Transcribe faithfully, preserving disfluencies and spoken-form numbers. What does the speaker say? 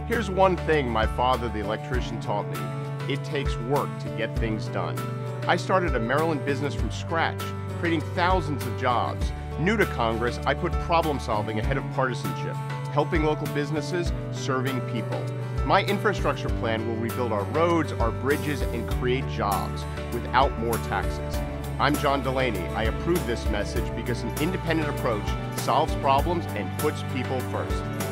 Here's one thing my father, the electrician, taught me. It takes work to get things done. I started a Maryland business from scratch, creating thousands of jobs. New to Congress, I put problem solving ahead of partisanship, helping local businesses, serving people. My infrastructure plan will rebuild our roads, our bridges, and create jobs without more taxes. I'm John Delaney. I approve this message because an independent approach solves problems and puts people first.